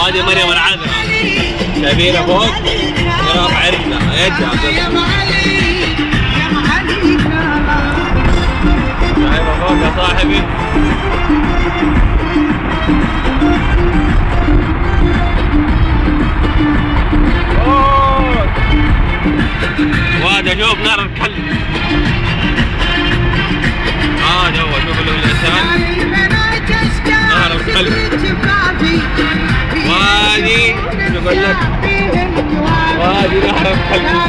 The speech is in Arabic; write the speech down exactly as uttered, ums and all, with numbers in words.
وهذه مريم العذراء شايفينها فوق رافع رجلها يدها شايفها فوق يا صاحبي. وهذا شوف نار الكلب. اه جوا شوف الانسان نار الكلب. وهذه شوف لك وهذه نار الكلب.